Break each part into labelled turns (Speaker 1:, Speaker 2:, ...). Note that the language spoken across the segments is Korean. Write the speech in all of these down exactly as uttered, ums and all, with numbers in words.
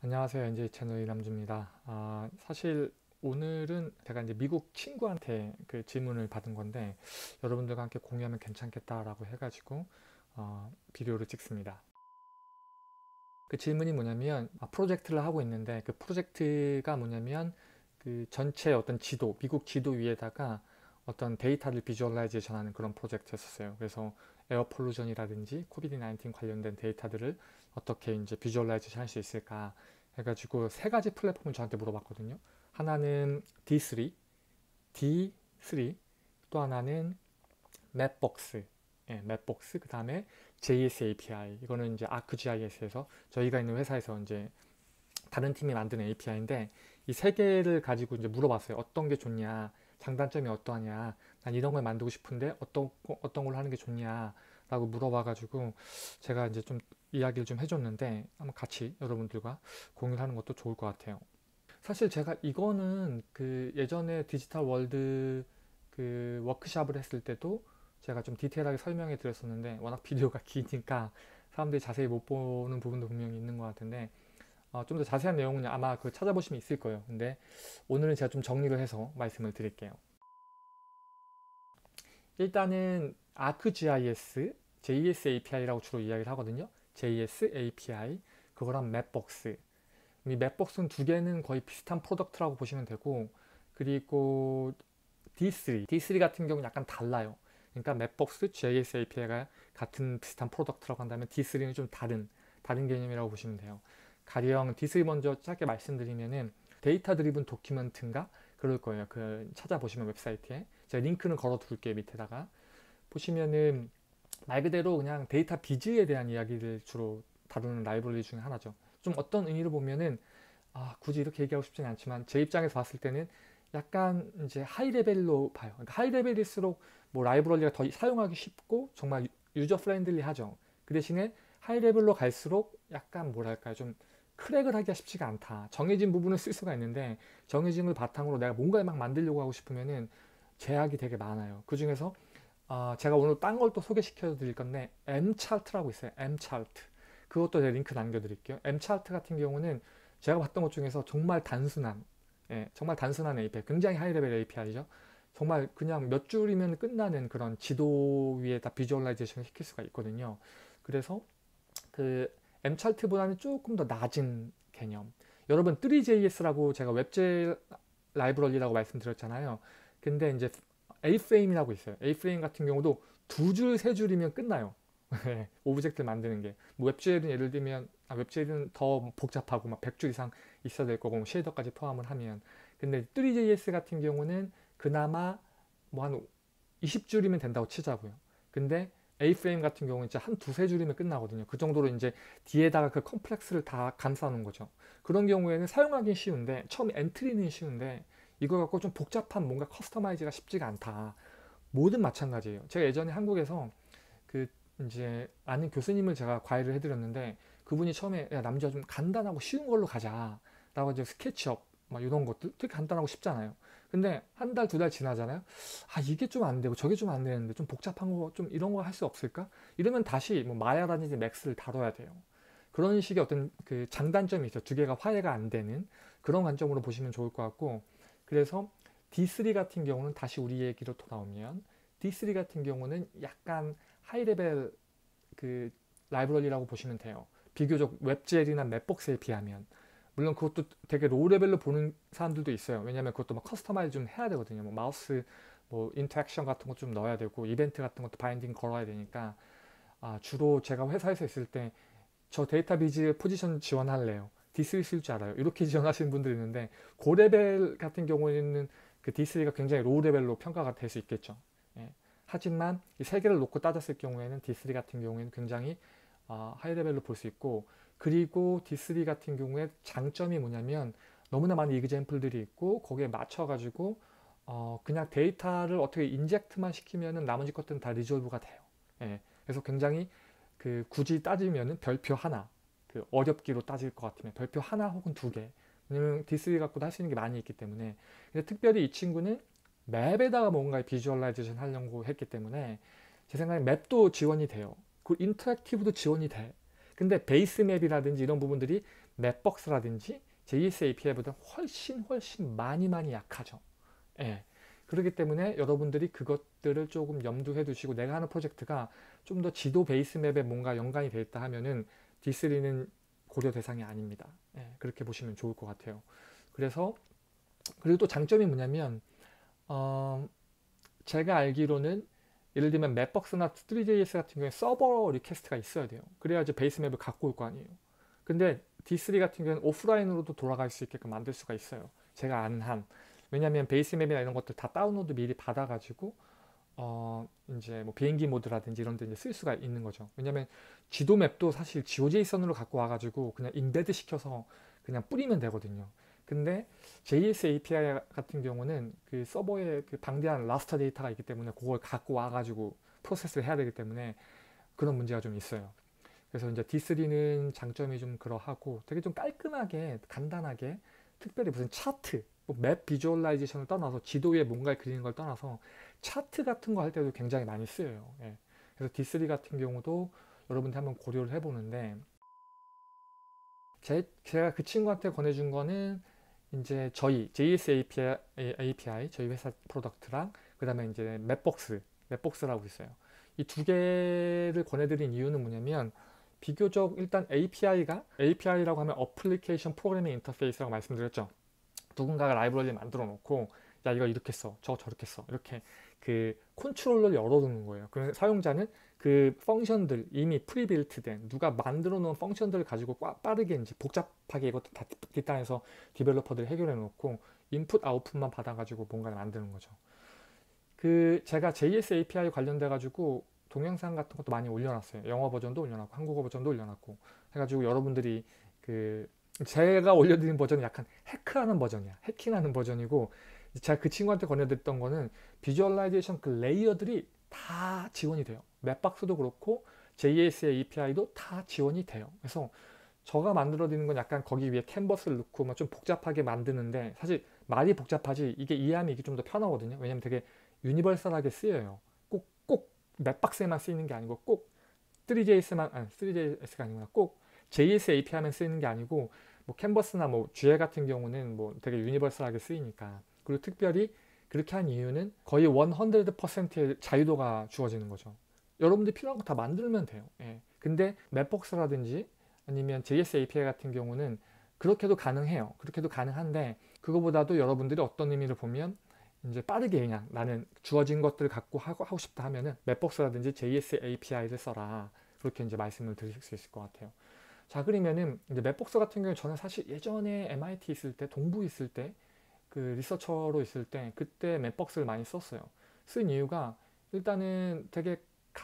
Speaker 1: 안녕하세요. 엔제이 채널 이남주입니다. 아, 사실 오늘은 제가 이제 미국 친구한테 그 질문을 받은 건데 여러분들과 함께 공유하면 괜찮겠다라고 해가지고 어, 비디오를 찍습니다. 그 질문이 뭐냐면 아, 프로젝트를 하고 있는데 그 프로젝트가 뭐냐면 그 전체 어떤 지도, 미국 지도 위에다가 어떤 데이터를 비주얼라이제이션 하는 그런 프로젝트였었어요. 그래서 에어 폴루션이라든지 코비드 나인틴 관련된 데이터들을 어떻게 이제 비주얼라이제이션 할 수 있을까 해가지고 세 가지 플랫폼을 저한테 물어봤거든요. 하나는 디 쓰리, 디 쓰리, 또 하나는 맵복스, 예, 맵복스, 그 다음에 제이에스 에이피아이. 이거는 이제 아크지아이에스에서 저희가 있는 회사에서 이제 다른 팀이 만든 에이피아이인데 이 세 개를 가지고 이제 물어봤어요. 어떤 게 좋냐, 장단점이 어떠하냐, 난 이런 걸 만들고 싶은데 어떤 거- 어떤 걸 하는 게 좋냐라고 물어봐가지고 제가 이제 좀 이야기를 좀 해줬는데 한번 같이 여러분들과 공유를 하는 것도 좋을 것 같아요. 사실 제가 이거는 그 예전에 디지털 월드 그 워크샵을 했을 때도 제가 좀 디테일하게 설명해 드렸었는데 워낙 비디오가 기니까 사람들이 자세히 못 보는 부분도 분명히 있는 것 같은데 어, 좀 더 자세한 내용은 아마 그 찾아보시면 있을 거예요. 근데 오늘은 제가 좀 정리를 해서 말씀을 드릴게요. 일단은 아크지아이에스, 제이에스 에이피아이라고 주로 이야기를 하거든요. 제이에스 에이피아이, 그거랑 맵복스. 이 맵복스는 두 개는 거의 비슷한 프로덕트라고 보시면 되고, 그리고 디 쓰리, 디 쓰리 같은 경우는 약간 달라요. 그러니까 맵복스, 제이에스 에이피아이가 같은 비슷한 프로덕트라고 한다면 디 쓰리는 좀 다른, 다른 개념이라고 보시면 돼요. 가령 디 쓰리 먼저 짧게 말씀드리면은 데이터 드리븐 도큐먼트인가? 그럴 거예요. 그 찾아보시면 웹사이트에. 제가 링크는 걸어 둘게요. 밑에다가. 보시면은 말 그대로 그냥 데이터 비즈에 대한 이야기를 주로 다루는 라이브러리 중에 하나죠. 좀 어떤 의미로 보면은 아, 굳이 이렇게 얘기하고 싶지는 않지만 제 입장에서 봤을 때는 약간 이제 하이 레벨로 봐요. 그러니까 하이 레벨일수록 뭐 라이브러리가 더 사용하기 쉽고 정말 유저 프렌들리하죠. 그 대신에 하이 레벨로 갈수록 약간 뭐랄까요, 좀 크랙을 하기가 쉽지가 않다. 정해진 부분을 쓸 수가 있는데 정해진 걸 바탕으로 내가 뭔가를 막 만들려고 하고 싶으면은 제약이 되게 많아요. 그 중에서 아, 제가 오늘 딴 걸 또 소개시켜 드릴 건데 엠차트라고 있어요. 엠차트. 그것도 제가 링크 남겨드릴게요. 엠차트 같은 경우는 제가 봤던 것 중에서 정말 단순한, 예, 정말 단순한 에이피아이, 굉장히 하이레벨 에이피아이죠. 정말 그냥 몇 줄이면 끝나는 그런 지도 위에다 비주얼라이제이션을 시킬 수가 있거든요. 그래서 그 엠차트보다는 조금 더 낮은 개념. 여러분 쓰리제이에스라고 제가 웹제 라이브러리라고 말씀드렸잖아요. 근데 이제 에이프레임이라고 있어요. 에이프레임 같은 경우도 두 줄, 세 줄이면 끝나요. 오브젝트 만드는 게. 뭐 웹젤은 예를 들면, 아, 웹젤은 더 복잡하고 막 백 줄 이상 있어야 될 거고, 뭐 쉐이더까지 포함을 하면. 근데 쓰리제이에스 같은 경우는 그나마 뭐 한 이십 줄이면 된다고 치자고요. 근데 에이프레임 같은 경우는 진짜 한 두세 줄이면 끝나거든요. 그 정도로 이제 뒤에다가 그 컴플렉스를 다 감싸 놓은 거죠. 그런 경우에는 사용하기 쉬운데, 처음 엔트리는 쉬운데, 이거 갖고 좀 복잡한 뭔가 커스터마이즈가 쉽지가 않다. 뭐든 마찬가지예요. 제가 예전에 한국에서 그 이제 아는 교수님을 제가 과외를 해드렸는데 그분이 처음에 야 남자 좀 간단하고 쉬운 걸로 가자 라고 이제 스케치업 막 이런 것들 되게 간단하고 쉽잖아요. 근데 한 달 두 달 지나잖아요. 아 이게 좀 안 되고 저게 좀 안 되는데 좀 복잡한 거 좀 이런 거 할 수 없을까? 이러면 다시 뭐 마야라든지 맥스를 다뤄야 돼요. 그런 식의 어떤 그 장단점이 있죠. 두 개가 화해가 안 되는 그런 관점으로 보시면 좋을 것 같고, 그래서 디 쓰리 같은 경우는 다시 우리 얘기로 돌아오면 디 쓰리 같은 경우는 약간 하이 레벨 그 라이브러리라고 보시면 돼요. 비교적 웹젤이나 맵복스에 비하면. 물론 그것도 되게 로우 레벨로 보는 사람들도 있어요. 왜냐면 그것도 막 커스터마이즈 좀 해야 되거든요. 뭐 마우스 뭐 인터랙션 같은 것 좀 넣어야 되고 이벤트 같은 것도 바인딩 걸어야 되니까 아, 주로 제가 회사에서 있을 때 저 데이터비즈 포지션 지원할래요. 디 쓰리 쓸 줄 알아요. 이렇게 지원하시는 분들이 있는데 고레벨 같은 경우에는 그 디 쓰리가 굉장히 로우 레벨로 평가가 될 수 있겠죠. 예. 하지만 이 세 개를 놓고 따졌을 경우에는 디 쓰리 같은 경우에는 굉장히 어, 하이 레벨로 볼 수 있고, 그리고 디 쓰리 같은 경우에 장점이 뭐냐면 너무나 많은 이그젬플들이 있고 거기에 맞춰가지고 어, 그냥 데이터를 어떻게 인젝트만 시키면은 나머지 것들은 다 리졸브가 돼요. 예. 그래서 굉장히 그 굳이 따지면은 별표 하나, 그 어렵기로 따질 것 같으면 별표 하나 혹은 두 개. 왜냐면 디 쓰리 갖고도 할 수 있는 게 많이 있기 때문에. 근데 특별히 이 친구는 맵에다가 뭔가 비주얼라이제이션 하려고 했기 때문에 제 생각에 맵도 지원이 돼요. 그 인터랙티브도 지원이 돼. 근데 베이스 맵이라든지 이런 부분들이 맵벅스라든지 제이에스 에이피아이보다 훨씬 훨씬 많이 많이 약하죠. 예. 그렇기 때문에 여러분들이 그것들을 조금 염두해 두시고, 내가 하는 프로젝트가 좀 더 지도 베이스 맵에 뭔가 연관이 되어 있다 하면은 디 쓰리는 고려 대상이 아닙니다. 예, 그렇게 보시면 좋을 것 같아요. 그래서 그리고 또 장점이 뭐냐면 어, 제가 알기로는 예를 들면 맵벅스나 쓰리 제이에스 같은 경우에 서버 리퀘스트가 있어야 돼요. 그래야지 베이스 맵을 갖고 올 거 아니에요. 근데 디 쓰리 같은 경우는 오프라인으로도 돌아갈 수 있게끔 만들 수가 있어요. 제가 아는 한. 왜냐하면 베이스 맵이나 이런 것들 다 다운로드 미리 받아가지고 어 이제 뭐 비행기 모드라든지 이런 데 이제 쓸 수가 있는 거죠. 왜냐면 지도 맵도 사실 지오제이선으로 갖고 와가지고 그냥 인베드 시켜서 그냥 뿌리면 되거든요. 근데 제이에스 에이피아이 같은 경우는 그 서버에 그 방대한 라스터 데이터가 있기 때문에 그걸 갖고 와가지고 프로세스를 해야 되기 때문에 그런 문제가 좀 있어요. 그래서 이제 디 쓰리는 장점이 좀 그러하고 되게 좀 깔끔하게 간단하게, 특별히 무슨 차트, 뭐맵 비주얼라이제이션을 떠나서 지도 위에 뭔가를 그리는 걸 떠나서 차트 같은 거 할 때도 굉장히 많이 쓰여요. 예. 그래서 디 쓰리 같은 경우도 여러분들 한번 고려를 해보는데, 제, 제가 그 친구한테 권해준 거는 이제 저희 제이에스 에이피아이, 에이피아이 저희 회사 프로덕트랑 그 다음에 이제 맵벅스, 맵벅스라고 있어요. 이 두 개를 권해드린 이유는 뭐냐면, 비교적 일단 에이피아이가 에이피아이라고 하면 어플리케이션 프로그래밍 인터페이스라고 말씀드렸죠. 누군가가 라이브러리를 만들어 놓고 야 이거 이렇게 써, 저거 저렇게 써, 이렇게 그 컨트롤러를 열어두는 거예요. 그러면 사용자는 그 펑션들, 이미 프리빌트된 누가 만들어 놓은 펑션들을 가지고 빠르게 이제 복잡하게 이것도 다 뒷단에서 디벨로퍼들이 해결해 놓고 인풋 아웃풋만 받아가지고 뭔가를 만드는 거죠. 그 제가 제이에스 에이피아이 관련돼 가지고 동영상 같은 것도 많이 올려놨어요. 영어 버전도 올려놨고 한국어 버전도 올려놨고 해가지고 여러분들이 그 제가 올려드린 버전은 약간 해크하는 버전이야. 해킹하는 버전이고, 제가 그 친구한테 권해드렸던 거는 비주얼라이제이션 그 레이어들이 다 지원이 돼요. 맵박스도 그렇고 제이에스 에이피아이도 다 지원이 돼요. 그래서 제가 만들어드리는 건 약간 거기 위에 캔버스를 넣고 막 좀 복잡하게 만드는데, 사실 말이 복잡하지 이게 이해하면 이게 좀 더 편하거든요. 왜냐면 되게 유니버설하게 쓰여요. 꼭, 꼭 맵박스에만 쓰이는 게 아니고 꼭 쓰리 제이에스만, 아니 쓰리 제이에스가 아니구나. 꼭 제이에스 에이피아이만 쓰이는 게 아니고 뭐 캔버스나 뭐 듀에 같은 경우는 뭐 되게 유니버설하게 쓰이니까. 그리고 특별히 그렇게 한 이유는 거의 백 퍼센트의 자유도가 주어지는 거죠. 여러분들이 필요한 거 다 만들면 돼요. 예. 근데 맵벅스라든지 아니면 제이에스 에이피아이 같은 경우는 그렇게도 가능해요. 그렇게도 가능한데, 그거보다도 여러분들이 어떤 의미를 보면 이제 빠르게 그냥 나는 주어진 것들을 갖고 하고, 하고 싶다 하면은 맵벅스라든지 제이에스 에이피아이를 써라. 그렇게 이제 말씀을 드릴 수 있을 것 같아요. 자, 그러면은 이제 맵벅스 같은 경우에 저는 사실 예전에 엠아이티 있을 때, 동부 있을 때, 그 리서처로 있을 때 그때 맵벅스를 많이 썼어요. 쓴 이유가 일단은 되게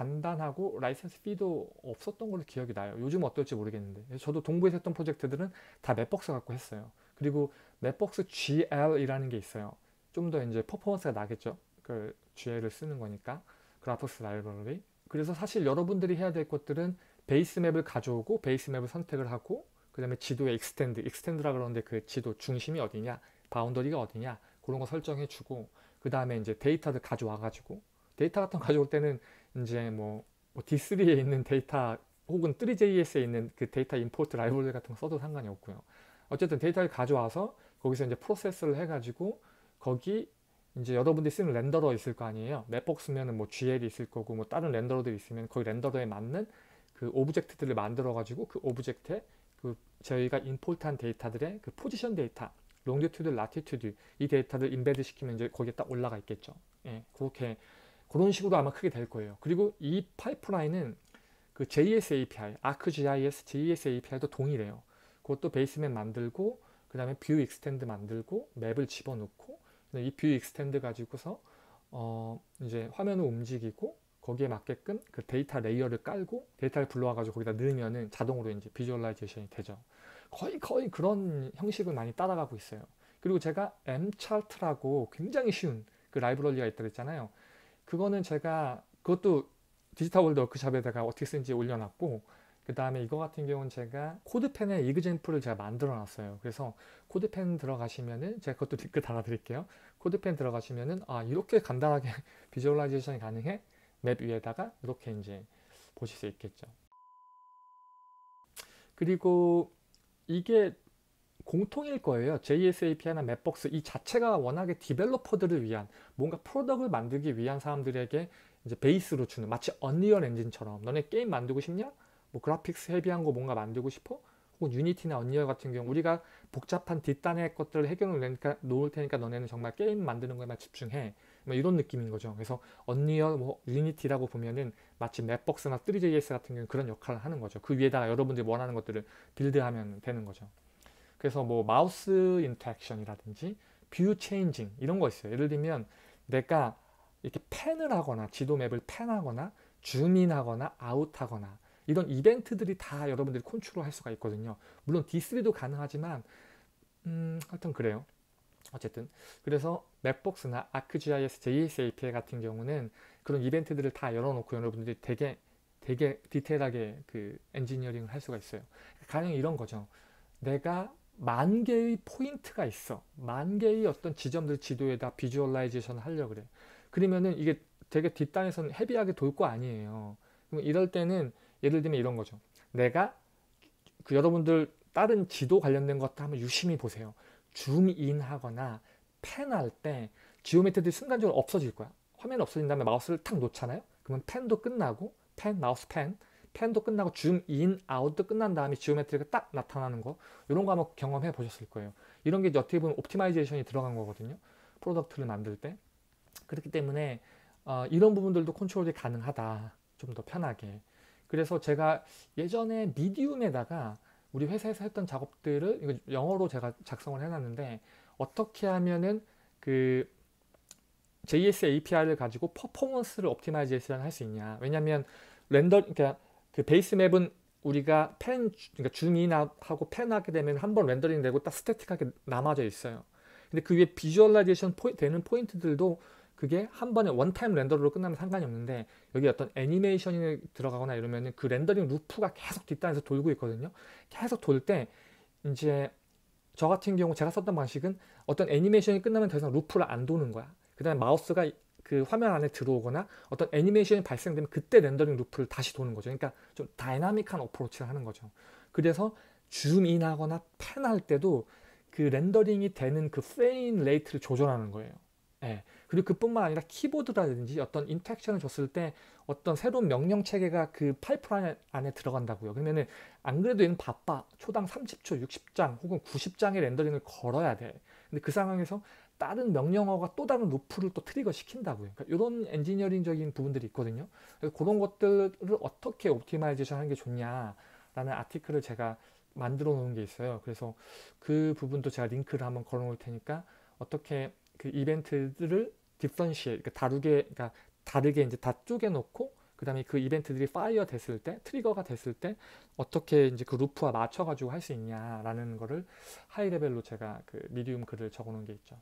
Speaker 1: 간단하고 라이센스 피도 없었던 걸로 기억이 나요. 요즘 어떨지 모르겠는데. 저도 동부에서 했던 프로젝트들은 다 맵벅스 갖고 했어요. 그리고 맵벅스 지엘이라는 게 있어요. 좀 더 이제 퍼포먼스가 나겠죠. 그 지엘을 쓰는 거니까. 그래픽스 라이브러리. 그래서 사실 여러분들이 해야 될 것들은 베이스 맵을 가져오고 베이스 맵을 선택을 하고, 그 다음에 지도의 익스텐드, 익스텐드라 그러는데 그 지도 중심이 어디냐, 바운더리가 어디냐, 그런 거 설정해 주고, 그 다음에 이제 데이터를 가져와 가지고, 데이터 같은 거 가져올 때는 이제 뭐, 뭐 디 쓰리에 있는 데이터 혹은 쓰리 제이에스에 있는 그 데이터 임포트 라이브러리 같은 거 써도 상관이 없고요. 어쨌든 데이터를 가져와서 거기서 이제 프로세스를 해가지고 거기 이제 여러분들이 쓰는 렌더러 있을 거 아니에요. 맵벅스면은 뭐 지엘이 있을 거고 뭐 다른 렌더러들이 있으면 거기 렌더러에 맞는 그 오브젝트들을 만들어 가지고 그 오브젝트에 그 저희가 임포트한 데이터들의 그 포지션 데이터, 롱디튜드, 라티튜드 이 데이터를 인베드 시키면 이제 거기에 딱 올라가 있겠죠. 예, 그렇게 그런 식으로 아마 크게 될 거예요. 그리고 이 파이프라인은 그 제이에스 에이피아이, ArcGIS, 제이에스 에이피아이도 동일해요. 그것도 베이스맵 만들고 그 다음에 뷰 익스텐드 만들고 맵을 집어넣고 이 뷰 익스텐드 가지고서 어 이제 화면을 움직이고 거기에 맞게끔 그 데이터 레이어를 깔고 데이터를 불러와 가지고 거기다 넣으면은 자동으로 이제 비주얼라이제이션이 되죠. 거의 거의 그런 형식을 많이 따라가고 있어요. 그리고 제가 엠차트라고 굉장히 쉬운 그 라이브러리가 있다고 했잖아요. 그거는 제가 그것도 디지털 월드 워크샵에다가 어떻게 쓰는지 올려놨고, 그 다음에 이거 같은 경우는 제가 코드펜에 이그젠플을 제가 만들어 놨어요. 그래서 코드펜 들어가시면은 제가 그것도 댓글 달아드릴게요. 코드펜 들어가시면은 아 이렇게 간단하게 비주얼라이제이션이 가능해? 맵 위에다가 이렇게 이제 보실 수 있겠죠. 그리고 이게 공통일 거예요. 제이에스 에이피아이나 맵벅스 이 자체가 워낙에 디벨로퍼들을 위한 뭔가 프로덕트를 만들기 위한 사람들에게 이제 베이스로 주는, 마치 언리얼 엔진처럼 너네 게임 만들고 싶냐? 뭐 그래픽스 헤비한 거 뭔가 만들고 싶어? 혹은 유니티나 언리얼 같은 경우 우리가 복잡한 뒷단의 것들을 해결을 내니까 놓을 테니까 너네는 정말 게임 만드는 거에만 집중해. 뭐 이런 느낌인 거죠. 그래서 언리얼, 뭐 유니티라고 보면은 마치 맵벅스나 쓰리제이에스 같은 경우는 그런 역할을 하는 거죠. 그 위에다가 여러분들이 원하는 것들을 빌드하면 되는 거죠. 그래서 뭐 마우스 인터랙션이라든지 뷰 체인징 이런 거 있어요. 예를 들면 내가 이렇게 펜을 하거나 지도 맵을 펜하거나 줌인하거나 아웃하거나 이런 이벤트들이 다 여러분들이 컨트롤 할 수가 있거든요. 물론 디 쓰리도 가능하지만 음 하여튼 그래요. 어쨌든 그래서 맵벅스나 아크지아이에스, 제이에스 에이피아이 같은 경우는 그런 이벤트들을 다 열어놓고 여러분들이 되게 되게 디테일하게 그 엔지니어링을 할 수가 있어요. 가령 이런 거죠. 내가 만 개의 포인트가 있어. 만 개의 어떤 지점들 지도에다 비주얼라이제이션을 하려고 그래. 그러면은 이게 되게 뒷단에서는 헤비하게 돌 거 아니에요. 그럼 이럴 때는 예를 들면 이런 거죠. 내가 그 여러분들 다른 지도 관련된 것도 한번 유심히 보세요. 줌인 하거나 펜 할 때 지오메트리들이 순간적으로 없어질 거야. 화면이 없어진 다음에 마우스를 탁 놓잖아요. 그러면 펜도 끝나고 펜, 마우스 펜, 펜도 끝나고 줌인, 아웃도 끝난 다음에 지오메트리가 딱 나타나는 거, 이런 거 한번 경험해 보셨을 거예요. 이런 게 이제 어떻게 보면 옵티마이제이션이 들어간 거거든요. 프로덕트를 만들 때. 그렇기 때문에 어, 이런 부분들도 컨트롤이 가능하다. 좀 더 편하게. 그래서 제가 예전에 미디움에다가 우리 회사에서 했던 작업들을 이거 영어로 제가 작성을 해놨는데, 어떻게 하면은 그 제이에스 에이피아이를 가지고 퍼포먼스를 옵티마이제이션 할 수 있냐. 왜냐면 렌더, 그러니까 그 베이스 맵은 우리가 펜, 그러니까 줌인하고 펜 하게 되면 한 번 렌더링 되고 딱 스태틱하게 남아져 있어요. 근데 그 위에 비주얼라이제이션 포인, 되는 포인트들도 그게 한 번에 원타임 렌더로 끝나면 상관이 없는데, 여기 어떤 애니메이션이 들어가거나 이러면은 그 렌더링 루프가 계속 뒷단에서 돌고 있거든요. 계속 돌 때 이제 저 같은 경우 제가 썼던 방식은 어떤 애니메이션이 끝나면 더 이상 루프를 안 도는 거야. 그 다음에 마우스가 그 화면 안에 들어오거나 어떤 애니메이션이 발생되면 그때 렌더링 루프를 다시 도는 거죠. 그러니까 좀 다이나믹한 어프로치를 하는 거죠. 그래서 줌인 하거나 펜 할 때도 그 렌더링이 되는 그 프레임 레이트를 조절하는 거예요. 예. 그리고 그뿐만 아니라 키보드라든지 어떤 인터랙션을 줬을 때 어떤 새로운 명령 체계가 그 파이프라인 안에 들어간다고요. 그러면은 안 그래도 얘는 바빠. 초당 삼십 초, 육십 장 혹은 구십 장의 렌더링을 걸어야 돼. 근데 그 상황에서 다른 명령어가 또 다른 루프를 또 트리거 시킨다고요. 그러니까 이런 엔지니어링적인 부분들이 있거든요. 그래서 그런 것들을 어떻게 옵티마이제이션 하는 게 좋냐라는 아티클을 제가 만들어 놓은 게 있어요. 그래서 그 부분도 제가 링크를 한번 걸어 놓을 테니까 어떻게 그 이벤트들을 디퍼런시에, 그러니까 다르게, 그러니까 다르게 이제 다 쪼개 놓고 그 다음에 그 이벤트들이 파이어 됐을 때, 트리거가 됐을 때 어떻게 이제 그 루프와 맞춰가지고 할 수 있냐라는 거를 하이 레벨로 제가 그 미디움 글을 적어 놓은 게 있죠.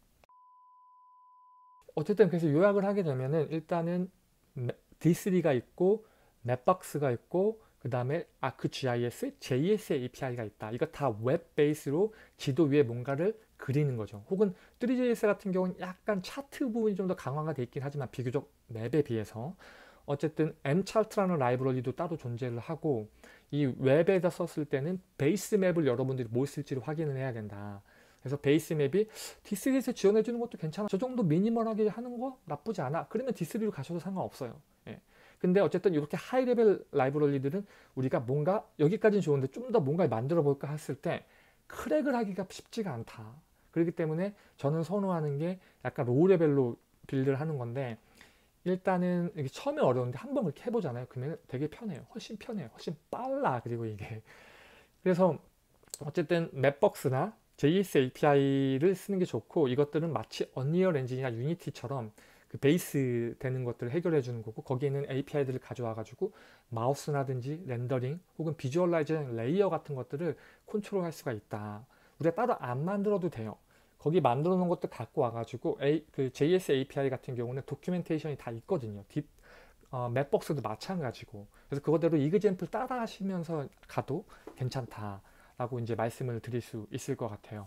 Speaker 1: 어쨌든 그래서 요약을 하게 되면은 일단은 디 쓰리가 있고 맵박스가 있고 그 다음에 아크지아이에스, 제이에스 에이피아이가 있다. 이거 다 웹 베이스로 지도 위에 뭔가를 그리는 거죠. 혹은 쓰리제이에스 같은 경우는 약간 차트 부분이 좀 더 강화가 돼 있긴 하지만 비교적 맵에 비해서 어쨌든 엠차트라는 라이브러리도 따로 존재를 하고, 이 웹에다 썼을 때는 베이스 맵을 여러분들이 뭘 쓸지를 확인을 해야 된다. 그래서 베이스 맵이 디 쓰리에서 지원해주는 것도 괜찮아. 저 정도 미니멀하게 하는 거 나쁘지 않아. 그러면 디 쓰리로 가셔도 상관없어요. 예. 근데 어쨌든 이렇게 하이 레벨 라이브러리들은 우리가 뭔가 여기까지는 좋은데 좀 더 뭔가 만들어 볼까 했을 때 크랙을 하기가 쉽지가 않다. 그렇기 때문에 저는 선호하는 게 약간 로우 레벨로 빌드를 하는 건데, 일단은 이게 처음에 어려운데 한번 그렇게 해보잖아요. 그러면 되게 편해요. 훨씬 편해요. 훨씬 빨라. 그리고 이게 그래서 어쨌든 맵벅스나 제이에스 에이피아이를 쓰는 게 좋고, 이것들은 마치 언리얼 엔진이나 유니티처럼 그 베이스 되는 것들을 해결해 주는 거고, 거기에 있는 에이피아이들을 가져와 가지고 마우스라든지 렌더링 혹은 비주얼라이징 레이어 같은 것들을 컨트롤 할 수가 있다. 우리가 따로 안 만들어도 돼요. 거기 만들어 놓은 것도 갖고 와 가지고 그 제이에스 에이피아이 같은 경우는 도큐멘테이션이 다 있거든요. 딥, 어, 맵벅스도 마찬가지고. 그래서 그거대로 이그젠플 따라 하시면서 가도 괜찮다라고 이제 말씀을 드릴 수 있을 것 같아요.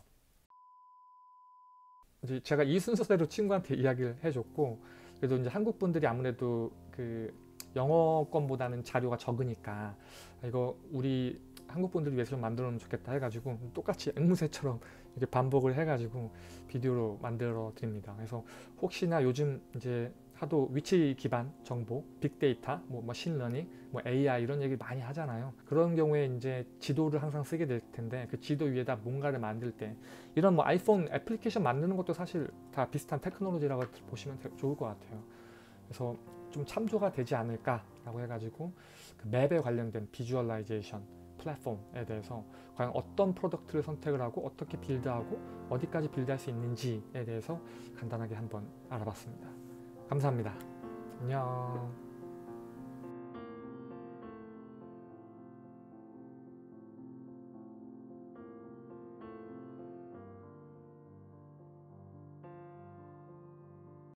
Speaker 1: 이제 제가 이 순서대로 친구한테 이야기를 해줬고, 그래도 이제 한국 분들이 아무래도 그 영어권보다는 자료가 적으니까 이거 우리 한국 분들을 위해서 좀 만들어 놓으면 좋겠다 해가지고 똑같이 앵무새처럼 이렇게 반복을 해가지고 비디오로 만들어 드립니다. 그래서 혹시나 요즘 이제 하도 위치 기반 정보, 빅데이터, 뭐 머신러닝, 뭐 에이아이 이런 얘기 많이 하잖아요. 그런 경우에 이제 지도를 항상 쓰게 될 텐데 그 지도 위에다 뭔가를 만들 때 이런 뭐 아이폰 애플리케이션 만드는 것도 사실 다 비슷한 테크놀로지라고 보시면 좋을 것 같아요. 그래서 좀 참조가 되지 않을까라고 해가지고 그 맵에 관련된 비주얼라이제이션 플랫폼에 대해서 과연 어떤 프로덕트를 선택을 하고 어떻게 빌드하고 어디까지 빌드할 수 있는지에 대해서 간단하게 한번 알아봤습니다. 감사합니다. 안녕.